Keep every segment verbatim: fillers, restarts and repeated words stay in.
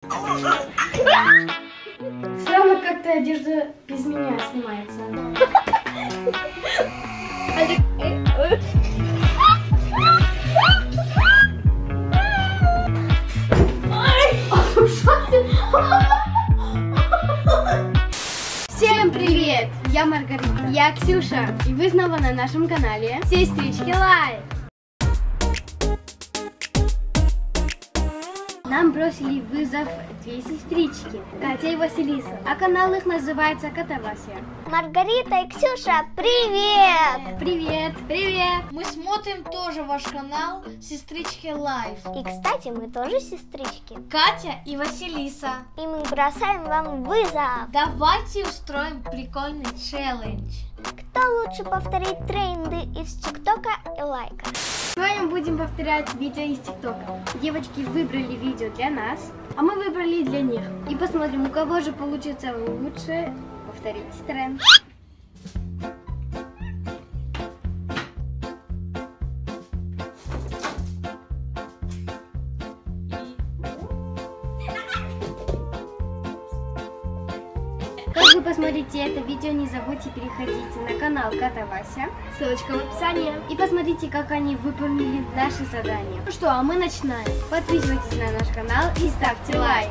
Странно, как-то одежда без меня снимается. Всем привет! Я Маргарита. Я Ксюша. И вы снова на нашем канале Сестрички Лайв. Нам бросили вызов две сестрички, Катя и Василиса, а канал их называется Катавасия. Маргарита и Ксюша, привет! Привет! Привет! Мы смотрим тоже ваш канал Сестрички Лайв. И, кстати, мы тоже сестрички. Катя и Василиса. И мы бросаем вам вызов. Давайте устроим прикольный челлендж. Кто лучше повторит тренды из ТикТока и лайка? Сегодня мы будем повторять видео из ТикТока. Девочки выбрали видео для нас, а мы выбрали для них. И посмотрим, у кого же получится лучше повторить тренд. Как вы посмотрите это видео, не забудьте переходить на канал Катавася, ссылочка в описании, и посмотрите, как они выполнили наши задания. Ну что, а мы начинаем. Подписывайтесь на наш канал и ставьте лайк.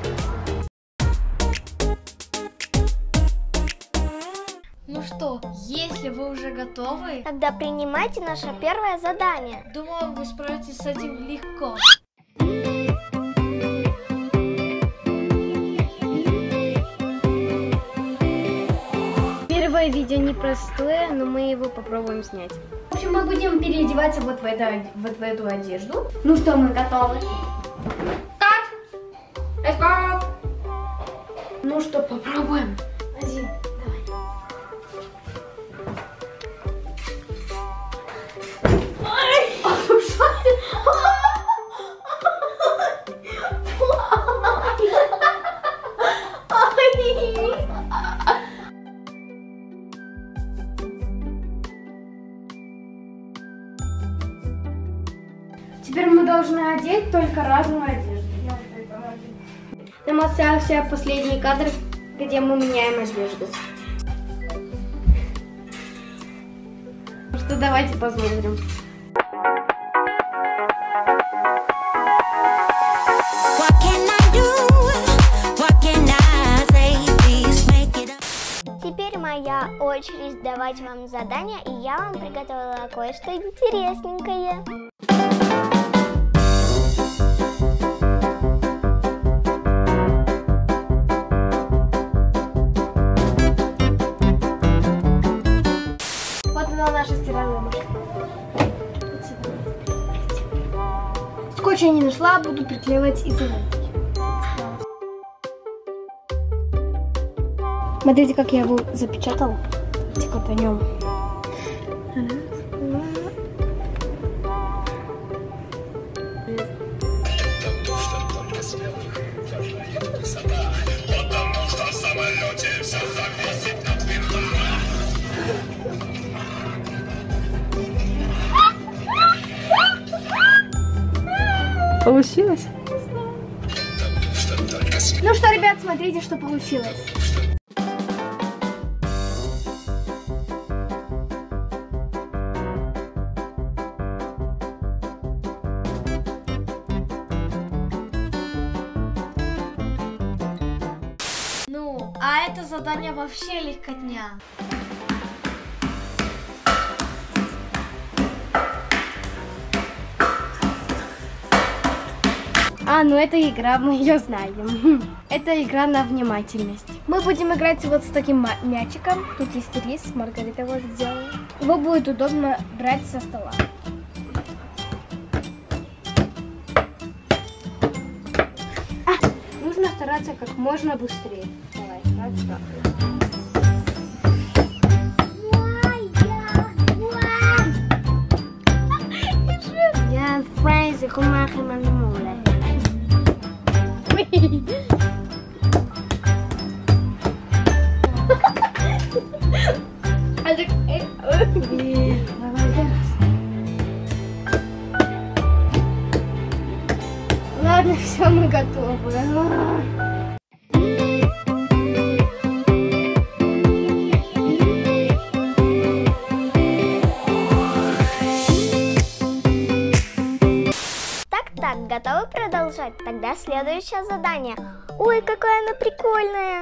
Ну что, если вы уже готовы, Тогда принимайте наше первое задание. думаю, вы справитесь с этим легко. Первое видео непростое, но мы его попробуем снять. В общем, мы будем переодеваться вот в, это, вот в эту одежду. Ну что, мы готовы? Let's go! Ну что, попробуем. Один, давай. Ой! А, ну что ты? Теперь мы должны одеть только разную одежду. Нам остался последний кадр, где мы меняем одежду. Что, давайте посмотрим. Теперь моя очередь давать вам задание, и я вам приготовила кое-что интересненькое. Вот она, наша стиральная машина. Скотч я не нашла, буду приклеивать изоленточки. Смотрите, как я его запечатала. Давайте катанем. Получилось? Ну что, ребят, смотрите, что получилось. Ну, а это задание вообще легкотня. А, ну это игра, мы ее знаем. Это игра на внимательность. Мы будем играть вот с таким мячиком. Тут есть рис, Маргарита вот сделала. Его будет удобно брать со стола. А, нужно стараться как можно быстрее. Давай, раз, два. Я фрайзи кумахи мандамуле. Ладно, все, мы готовы. следующее задание. Ой, какая она прикольная.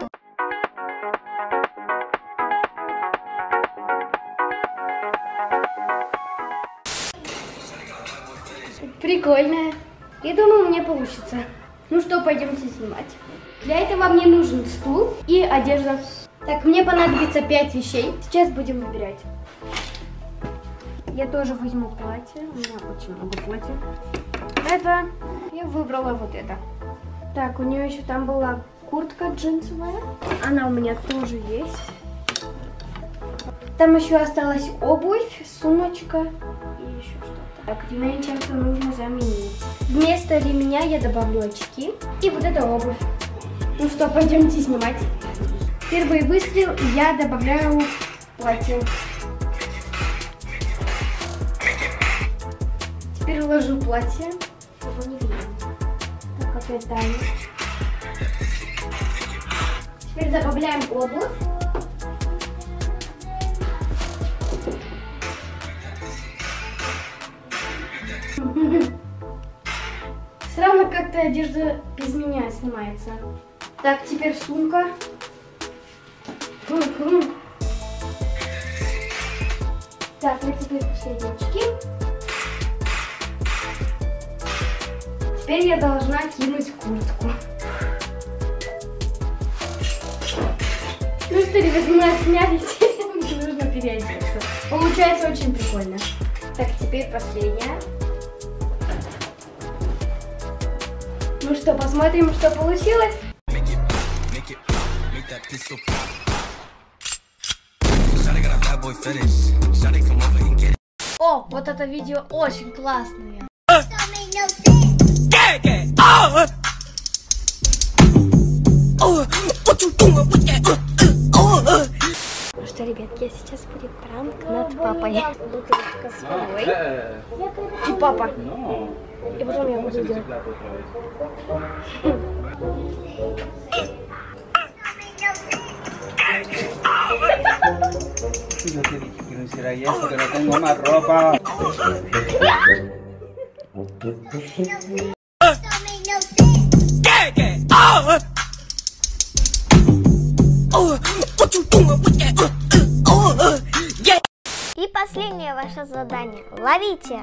Прикольная. Я думаю, у меня получится. Ну что, пойдемте снимать. Для этого мне нужен стул и одежда. Так, мне понадобится пять вещей. Сейчас будем выбирать. Я тоже возьму платье. У меня очень много платья. Это я выбрала вот это. Так, у нее еще там была куртка джинсовая. Она у меня тоже есть. Там еще осталась обувь, сумочка и еще что-то. Так, ремень чем-то нужно заменить. Вместо ремня я добавлю очки и вот эту обувь. Ну что, пойдемте снимать. Первый выстрел я добавляю платье. Теперь ложу платье. Его не видно. Так, опять далее. Теперь добавляем обувь. Странно, как-то одежда без меня снимается. Так, теперь сумка. Так, а теперь все очки. Теперь я должна кинуть куртку. Ну что, ребят, мы отсняли, теперь нужно переодеться. Получается очень прикольно. Так, теперь последняя. Ну что, посмотрим, что получилось. О, вот это видео очень классное. Ну что, ребятки, сейчас будет пранк над папой. Бутылочка с водой. И папа. И потом я буду делать. Yo te dije que no hiciera eso, que no tengo más ropa. И последнее ваше задание. Ловите.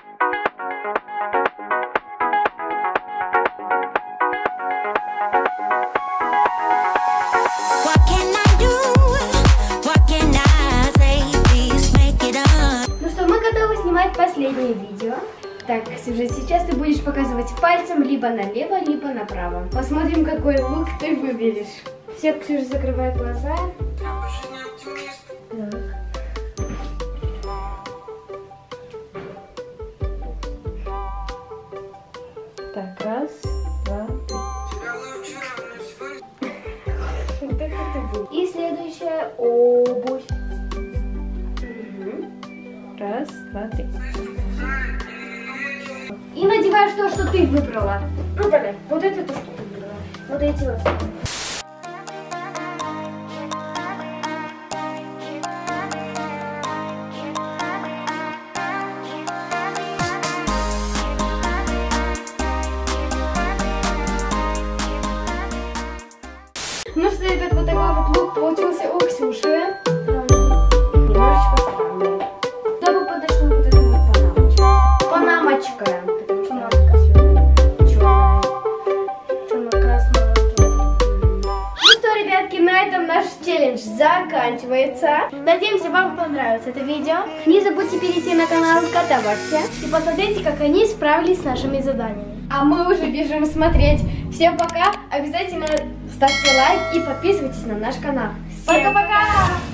Ну что, мы готовы снимать последнее видео. Так, Ксюша, сейчас ты будешь показывать пальцем либо налево, либо направо. Посмотрим, какой лук ты выберешь. Все, Ксюша, закрывай глаза. Так, так раз, два, три. И следующая обувь. Раз, два, три. И надеваешь то, что ты выбрала. Ну, давай, вот это то, что ты выбрала. Вот эти вот. Ну что, ребят, вот такой вот лук получился у Ксюши. Немножечко странный. Я бы подошла вот эта вот панамочка. Панамочка. Потому что она красивая. Черная. Черно-красная. Ну что, ребятки, на этом наш челлендж заканчивается. Надеемся, вам понравилось это видео. Не забудьте перейти на канал Катавасия и посмотрите, как они справились с нашими заданиями. А мы уже бежим смотреть. Всем пока. Обязательно ставьте лайк и подписывайтесь на наш канал. Пока-пока!